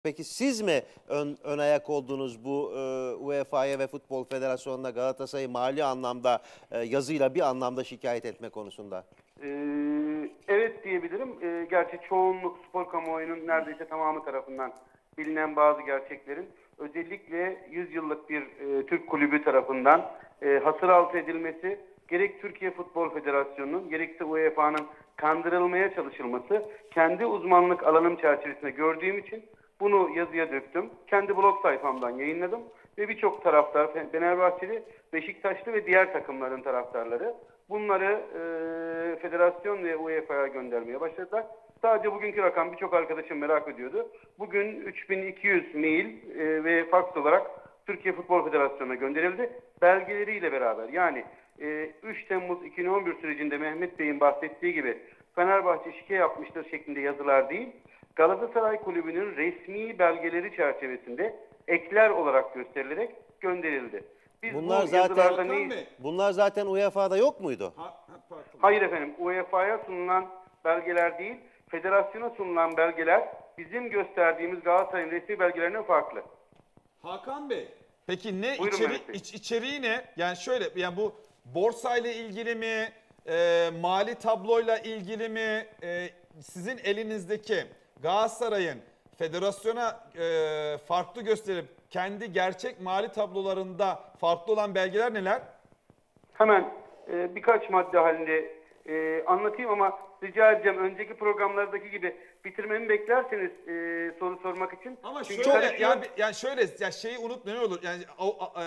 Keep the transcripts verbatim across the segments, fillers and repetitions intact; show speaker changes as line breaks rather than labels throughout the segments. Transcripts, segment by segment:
Peki siz mi ön, ön ayak oldunuz bu e, U E F A'ya ve Futbol Federasyonu'na Galatasaray'ı mali anlamda e, yazıyla bir anlamda şikayet etme konusunda?
Ee, evet diyebilirim. Ee, gerçi çoğunluk spor kamuoyunun neredeyse tamamı tarafından bilinen bazı gerçeklerin özellikle yüz yıllık bir e, Türk kulübü tarafından e, hasır altı edilmesi, gerek Türkiye Futbol Federasyonu'nun gerekse U E F A'nın kandırılmaya çalışılması, kendi uzmanlık alanım çerçevesinde gördüğüm için bunu yazıya döktüm. Kendi blog sayfamdan yayınladım ve birçok taraftar, Fenerbahçeli, Beşiktaşlı ve diğer takımların taraftarları bunları e, federasyon ve U E F A'ya göndermeye başladılar. Sadece bugünkü rakam birçok arkadaşım merak ediyordu. Bugün üç bin iki yüz mail e, ve fax olarak Türkiye Futbol Federasyonu'na gönderildi. Belgeleriyle beraber, yani e, üç Temmuz iki bin on bir sürecinde Mehmet Bey'in bahsettiği gibi Fenerbahçe şike yapmıştır şeklinde yazılar değil, Galatasaray Kulübü'nün resmi belgeleri çerçevesinde ekler olarak gösterilerek gönderildi. Biz
Bunlar
bu
zaten
yazılarda
Hakan
neyiz?
Bey.
bunlar zaten U E F A'da yok muydu?
Ha, ha, pardon.
Hayır efendim, U E F A'ya sunulan belgeler değil, federasyona sunulan belgeler bizim gösterdiğimiz Galatasaray'ın resmi belgelerine farklı.
Hakan Bey. Peki ne
Buyurun
içeri,
Mehmet Bey.
iç, içeriği ne? Yani şöyle, yani bu borsayla ilgili mi, e, mali tabloyla ilgili mi, e, sizin elinizdeki Galatasaray'ın federasyona e, farklı gösterip kendi gerçek mali tablolarında farklı olan belgeler neler?
Hemen e, birkaç madde halinde e, anlatayım ama rica edeceğim önceki programlardaki gibi bitirmemi beklerseniz e, soru sormak için.
Ama
Çünkü
şöyle
karışıyor.
yani, yani şöyle ya şeyi unut ne olur yani o, a- e,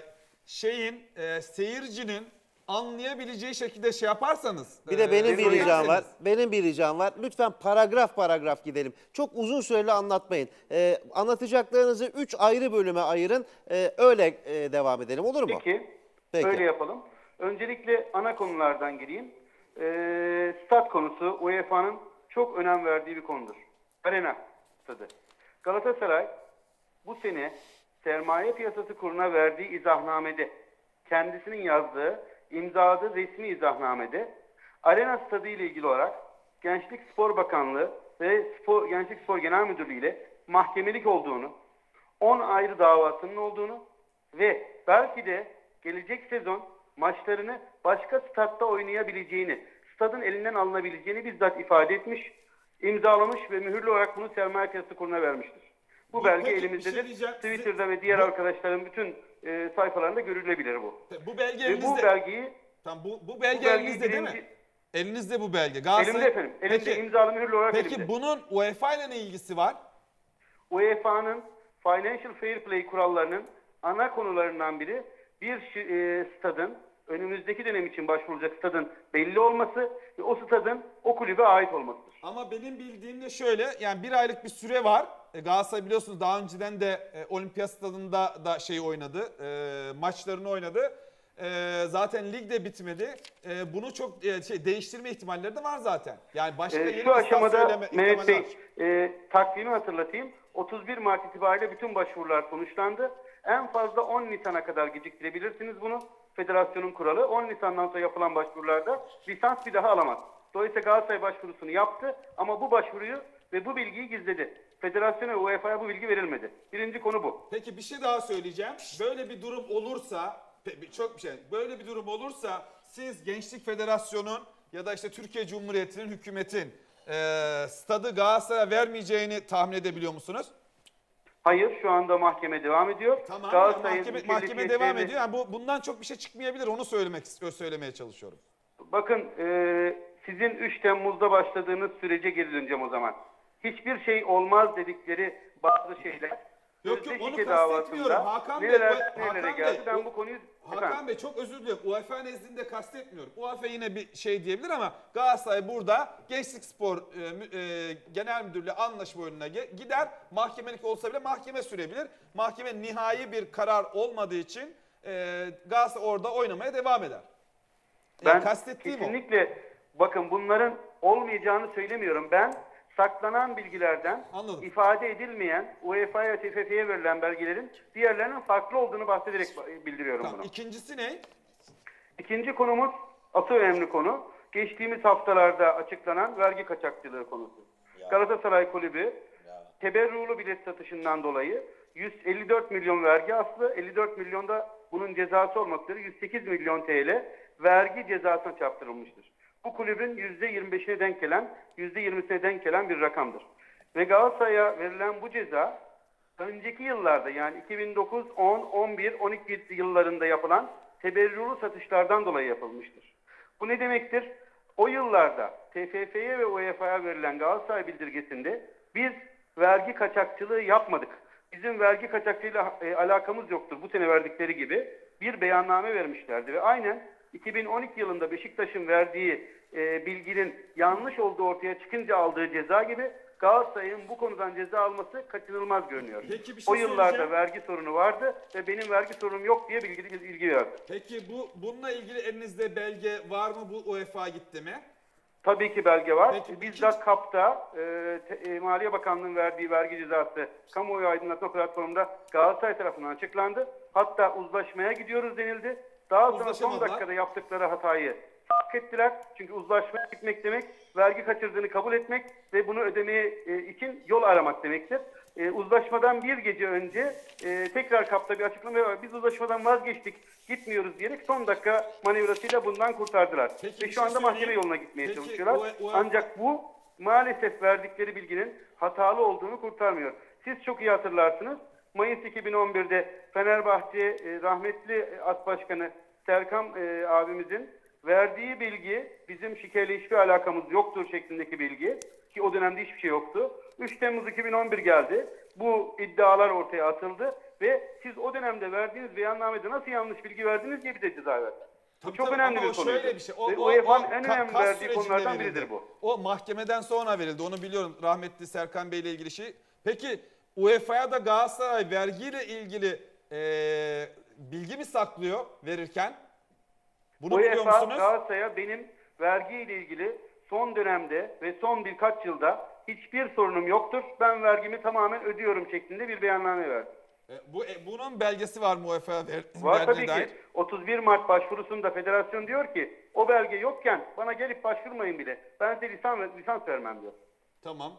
şeyin e, seyircinin anlayabileceği şekilde şey yaparsanız.
Bir de benim
e,
bir ricam var.
söylerseniz.
Benim bir ricam var. Lütfen paragraf paragraf gidelim. Çok uzun süreli anlatmayın. Ee, anlatacaklarınızı üç ayrı bölüme ayırın. Ee, öyle e, devam edelim, olur mu?
Peki,
Peki.
öyle yapalım. Öncelikle ana konulardan gireyim. E, stat konusu U E F A'nın çok önem verdiği bir konudur. Arena stadı. Galatasaray bu sene sermaye piyasası kuruna verdiği izahnamede, kendisinin yazdığı, imzaladığı resmi izahnamede Arena stadı ile ilgili olarak Gençlik Spor Bakanlığı ve Spor, Gençlik Spor Genel Müdürlüğü ile mahkemelik olduğunu, on ayrı davasının olduğunu ve belki de gelecek sezon maçlarını başka statta oynayabileceğini, stadın elinden alınabileceğini bizzat ifade etmiş, imzalamış ve mühürlü olarak bunu sermaye piyasası kuruluna vermiştir. Bu
Bu-
belge
peki, bir
elimizdedir.
şey diyeceğim.
Twitter'da
Sizin-
ve diğer
bu-
arkadaşların bütün e, sayfalarında görülebilir bu.
Bu belge
Ve bu
elinizde.
belgeyi
Tamam, bu, bu belge
bu belgeyi
elinizde değil mi?
birinci-
Elinizde bu belge. Galatasaray-
elimde efendim. Elimde
Peki,
imzalı mühürlü olarak
peki
elimde.
bunun U E F A ile ne ilgisi var?
U E F A'nın Financial Fair Play kurallarının ana konularından biri bir şi- e, stadın önümüzdeki dönem için başvurulacak stadın belli olması ve o stadın o kulübe ait olmasıdır.
Ama benim bildiğim de şöyle, yani bir aylık bir süre var. E, Galatasaray biliyorsunuz daha önceden de e, Olimpiyat Stadında da şey oynadı, e, maçlarını oynadı. E, zaten lig de bitmedi. E, bunu çok e, şey değiştirme ihtimalleri de var zaten. Yani başka
E,
yeni
şu
bir stat
aşamada
söyleme
Mehmet
ihtimali
Bey
var.
e, takvimi hatırlatayım. otuz bir Mart itibariyle bütün başvurular sonuçlandı. En fazla on Nisan'a kadar geciktirebilirsiniz bunu. Federasyonun kuralı. on Nisan'dan sonra yapılan başvurularda lisans bir daha alamaz. Dolayısıyla Galatasaray başvurusunu yaptı ama bu başvuruyu ve bu bilgiyi gizledi. Federasyona ve U E F A'ya bu bilgi verilmedi. Birinci konu bu.
Peki bir şey daha söyleyeceğim. Böyle bir durum olursa, pe- çok bir şey. Böyle bir durum olursa siz Gençlik Federasyonu'nun ya da işte Türkiye Cumhuriyeti'nin, hükümetin e, stadı Galatasaray'a vermeyeceğini tahmin edebiliyor musunuz?
Hayır, şu anda mahkeme devam ediyor.
Tamam.
Galatasaray'ın
mahkeme,
ülkelik
mahkeme devam
yetkilerini-
ediyor. Yani bu bundan çok bir şey çıkmayabilir. Onu söylemek istiyor, söylemeye çalışıyorum.
Bakın e, sizin üç Temmuz'da başladığınız sürece geri döneceğim o zaman. Hiçbir şey olmaz dedikleri bazı şeyler.
Yok yok
sözde
onu
şike
kastetmiyorum.
davasında
Hakan Bey,
nereler,
o-
nerelere
Hakan
geldi.
Bey,
ben
o-
bu konuyu
Hakan
efendim,
Bey çok özür diliyorum. U E F A nezdinde kastetmiyorum. U E F A yine bir şey diyebilir ama Galatasaray burada Gençlik Spor e, mü- e, Genel Müdürlüğü anlaşma önüne ge- gider. Mahkemelik olsa bile mahkeme sürebilir. Mahkeme nihai bir karar olmadığı için e, Galatasaray orada oynamaya devam eder. Yani
ben
kastettiğim o.
kesinlikle bakın bunların olmayacağını söylemiyorum. Ben saklanan bilgilerden
Anladım.
ifade edilmeyen U E F A'ya T F F'ye verilen belgelerin diğerlerinin farklı olduğunu bahsederek bildiriyorum
Tamam,
bunu.
İkincisi ne?
İkinci konumuz asıl önemli konu. Geçtiğimiz haftalarda açıklanan vergi kaçakçılığı konusu. Galatasaray Kulübü teberrulu bilet satışından dolayı yüz elli dört milyon vergi aslı, elli dört milyonda bunun cezası olmak üzere yüz sekiz milyon T L vergi cezasına çarptırılmıştır. Bu kulübün yüzde yirmi beşine denk gelen, yüzde yirmisine denk gelen bir rakamdır. Ve Galatasaray'a verilen bu ceza önceki yıllarda, yani iki bin dokuz, on, on bir, on iki yıllarında yapılan teberrulu satışlardan dolayı yapılmıştır. Bu ne demektir? O yıllarda T F F'ye ve U E F A'ya verilen Galatasaray bildirgesinde biz vergi kaçakçılığı yapmadık, bizim vergi kaçakçılığıyla e, alakamız yoktur bu sene verdikleri gibi bir beyanname vermişlerdi. Ve aynen iki bin on iki yılında Beşiktaş'ın verdiği e, bilginin yanlış olduğu ortaya çıkınca aldığı ceza gibi Galatasaray'ın bu konudan ceza alması kaçınılmaz görünüyor.
Peki bir şey
O yıllarda
söyleyeceğim.
vergi sorunu vardı ve benim vergi sorunum yok diye bilgi, bilgi verdi.
Peki bu bununla ilgili elinizde belge var mı, bu U E F A gitti mi?
Tabii ki belge var.
Peki,
Bizzat
ikinci-
KAP'ta e, te- e, Maliye Bakanlığı'nın verdiği vergi cezası kamuoyu aydınlatma platformunda Galatasaray tarafından açıklandı. Hatta uzlaşmaya gidiyoruz denildi. Daha sonra son
Uzlaşamadılar.
dakikada yaptıkları hatayı fark ettiler. Çünkü uzlaşmaya gitmek demek vergi kaçırdığını kabul etmek ve bunu ödemeye e, için yol aramak demektir. E, uzlaşmadan bir gece önce e, tekrar KAP'ta bir açıklama var. Biz uzlaşmadan vazgeçtik, gitmiyoruz diyerek son dakika manevrasıyla bundan kurtardılar.
Peki,
Ve
bir
şu
şey
anda mahkeme
söyleyeyim.
yoluna gitmeye
Peki,
çalışıyorlar.
o- o-
Ancak bu maalesef verdikleri bilginin hatalı olduğunu kurtarmıyor. Siz çok iyi hatırlarsınız. Mayıs iki bin on birde Fenerbahçe e, rahmetli As Başkanı Serkan e, abimizin verdiği bilgi bizim şikeyle hiçbir alakamız yoktur şeklindeki bilgi, ki o dönemde hiçbir şey yoktu. üç Temmuz iki bin on bir geldi. Bu iddialar ortaya atıldı ve siz o dönemde verdiğiniz beyannamede nasıl yanlış bilgi verdiniz diye bize ceza verdiler. Bu
Tabii
çok
tabii,
önemli
ama
bir
o
konuydu.
şöyle bir şey. O,
Ve
o-
U E F A'nın
o
en
ka-
önemli
kas
verdiği
sürecinde
konulardan
verildi.
biridir bu.
O mahkemeden sonra verildi. Onu biliyorum, rahmetli Serkan Bey ile ilgili şey. Peki U E F A'ya da Galatasaray vergiyle ilgili eee, bilgi mi saklıyor verirken? Bunu biliyor
UEFA
musunuz?
Galatasaray'a benim vergiyle ilgili son dönemde ve son birkaç yılda hiçbir sorunum yoktur, ben vergimi tamamen ödüyorum şeklinde bir beyanname verdi.
E, bu e, bunun belgesi var mı U E F A'ya ver,
Var
verdiğine
tabii
dair?
ki. otuz bir Mart başvurusunda federasyon diyor ki o belge yokken bana gelip başvurmayın bile. Ben size lisans, lisans vermem diyor.
Tamam.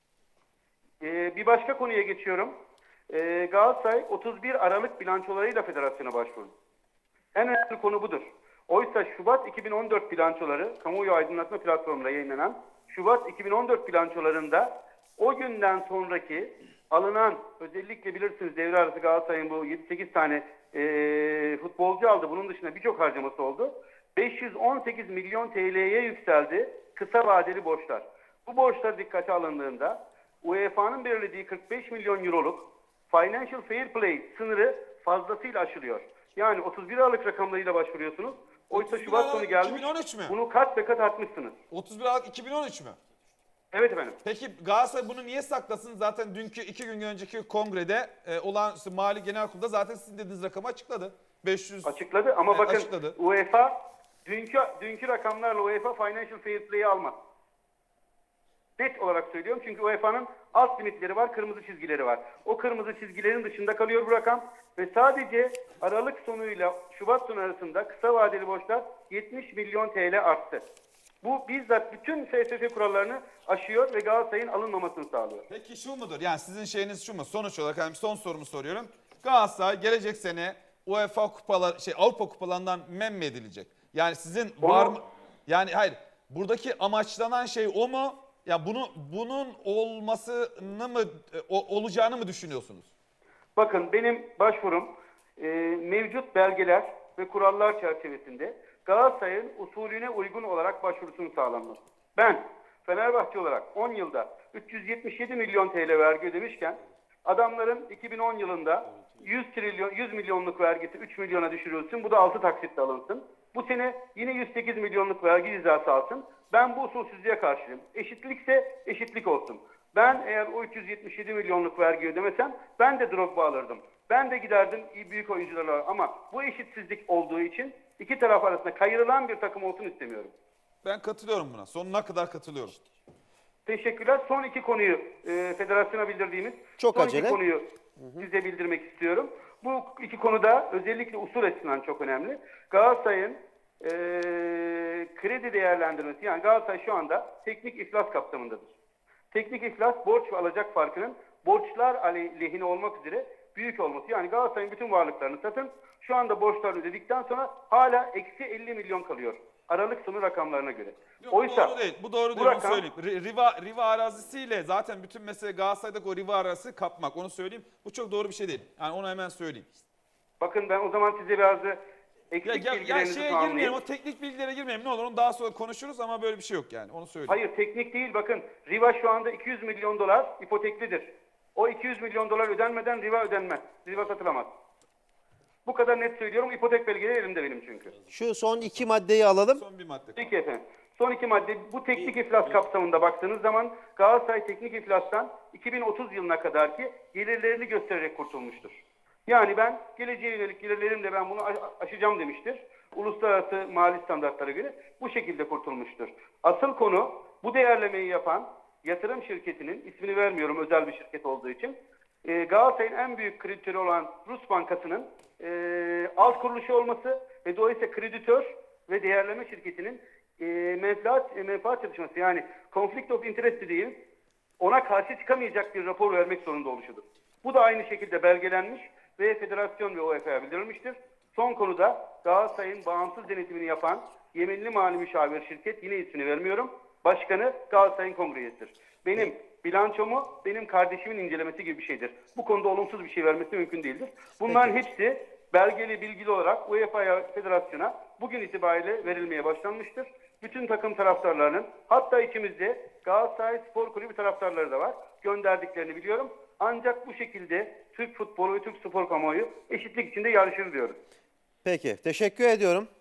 Ee, bir başka konuya geçiyorum. Ee, Galatasaray otuz bir Aralık bilançolarıyla federasyona başvurdu. En önemli konu budur. Oysa Şubat iki bin on dört bilançoları, kamuoyu aydınlatma platformunda yayınlanan Şubat iki bin on dört bilançolarında o günden sonraki alınan, özellikle bilirsiniz devre arası Galatasaray'ın bu yedi sekiz tane e, futbolcu aldı. Bunun dışında birçok harcaması oldu. beş yüz on sekiz milyon T L'ye yükseldi kısa vadeli borçlar. Bu borçlar dikkate alındığında U E F A'nın belirlediği kırk beş milyon euroluk Financial Fair Play sınırı fazlasıyla aşılıyor. Yani otuz bir Aralık rakamlarıyla başvuruyorsunuz. Oysa
otuz bir
Şubat sonu
Aralık
gelmiş.
iki bin on üç mü?
Bunu kat be kat artmışsınız.
otuz bir Aralık iki bin on üç mü?
Evet efendim.
Peki Galatasaray bunu niye saklasın? Zaten dünkü iki gün önceki kongrede e, olağanüstü mali genel kurulda zaten sizin dediğiniz rakamı açıkladı. beş yüz
Açıkladı ama
Evet,
bakın
açıkladı.
U E F A dünkü dünkü rakamlarla U E F A Financial Fair Play'i almaz. Net olarak söylüyorum çünkü U E F A'nın alt limitleri var, kırmızı çizgileri var. O kırmızı çizgilerin dışında kalıyor bu rakam ve sadece Aralık sonuyla Şubat sonu arasında kısa vadeli borçlar yetmiş milyon T L arttı. Bu bizzat bütün F S F kurallarını aşıyor ve Galatasaray'ın alınmamasını sağlıyor.
Peki şu mudur? Yani sizin şeyiniz şu mu? Sonuç olarak yani son sorumu soruyorum. Galatasaray gelecek sene UEFA kupalar şey Avrupa kupalarından men mi edilecek? Yani sizin
Onu-
var mı? Yani hayır. Buradaki amaçlanan şey o mu? Ya bunu bunun olmasını mı e, o- olacağını mı düşünüyorsunuz?
Bakın benim başvurum e, mevcut belgeler ve kurallar çerçevesinde Galatasaray'ın usulüne uygun olarak başvurusunu sağlanması. Ben Fenerbahçe olarak on yılda üç yüz yetmiş yedi milyon T L vergi ödemişken adamların iki bin on yılında yüz trilyon yüz milyonluk vergisi üç milyona düşürülsün. Bu da altı taksitle alınsın. Bu sene yine yüz sekiz milyonluk vergi cezası alsın. Ben bu usulsüzlüğe karşıyım. Eşitlikse eşitlik olsun. Ben eğer o üç yüz yetmiş yedi milyonluk vergi ödemesem ben de Drogba alırdım. Ben de giderdim iyi büyük oyuncularla, ama bu eşitsizlik olduğu için iki taraf arasında kayırılan bir takım olsun istemiyorum.
Ben katılıyorum buna. Sonuna kadar katılıyorum.
Teşekkürler. Son iki konuyu e, federasyona bildirdiğimiz
Çok
son
acele.
iki konuyu size bildirmek istiyorum. Bu iki konuda özellikle usul açısından çok önemli. Galatasaray'ın e, kredi değerlendirmesi, yani Galatasaray şu anda teknik iflas kapsamındadır. Teknik iflas borç ve alacak farkının borçlar ale- lehine olmak üzere büyük olması. Yani Galatasaray'ın bütün varlıklarını satın. Şu anda borçlarını ödedikten sonra hala eksi elli milyon kalıyor. Aralık sonu rakamlarına göre.
Yok,
Oysa
bu doğru değil. Bu doğru
bu
değil. Onu
rakam-
söyleyeyim. Ri- Riva, Riva arazisiyle zaten bütün mesele Galatasaray'daki o Riva arazisi kapmak. Onu söyleyeyim. Bu çok doğru bir şey değil. Yani onu hemen söyleyeyim.
bakın ben o zaman size biraz da eksik
Ya, ya, ya
bilgilerinizi
şeye
tamamlayayım.
girmeyelim. O teknik bilgilere girmeyelim. Ne olur onu daha sonra konuşuruz ama böyle bir şey yok yani. Onu söyleyeyim.
Hayır, teknik değil, bakın Riva şu anda iki yüz milyon dolar ipoteklidir. O iki yüz milyon dolar ödenmeden Riva ödenmez. Riva satılamaz. Bu kadar net söylüyorum. İpotek belgeleri elimde benim çünkü.
Şu son iki maddeyi alalım.
Son bir madde.
Peki efendim. Son iki madde, bu teknik iflas kapsamında baktığınız zaman Galatasaray teknik iflastan iki bin otuz yılına kadar ki gelirlerini göstererek kurtulmuştur. Yani ben geleceğe yönelik gelirlerimle ben bunu a- aşacağım demiştir. Uluslararası mali standartlara göre bu şekilde kurtulmuştur. Asıl konu bu değerlemeyi yapan yatırım şirketinin, ismini vermiyorum özel bir şirket olduğu için, e, Galatasaray'ın en büyük kreditörü olan Rus Bankası'nın e, alt kuruluşu olması ve dolayısıyla kreditör ve değerleme şirketinin e, menfaat, e, menfaat çalışması, yani conflict of interest değil, ona karşı çıkamayacak bir rapor vermek zorunda oluşudur. Bu da aynı şekilde belgelenmiş ve federasyon ve U E F A'ya bildirilmiştir. Son konuda Galatasaray'ın bağımsız denetimini yapan yeminli mali müşavir şirket, yine ismini vermiyorum, başkanı Galatasaray'ın kongre üyesidir. Benim bilançomu benim kardeşimin incelemesi gibi bir şeydir. Bu konuda olumsuz bir şey vermesi mümkün değildir. Bunların hepsi belgeli, bilgili olarak U E F A'ya, federasyona bugün itibariyle verilmeye başlanmıştır. Bütün takım taraftarlarının, hatta içimizde Galatasaray Spor Kulübü taraftarları da var, gönderdiklerini biliyorum. Ancak bu şekilde Türk futbolu ve Türk spor kamuoyu eşitlik içinde yarışır diyoruz.
Peki, teşekkür ediyorum.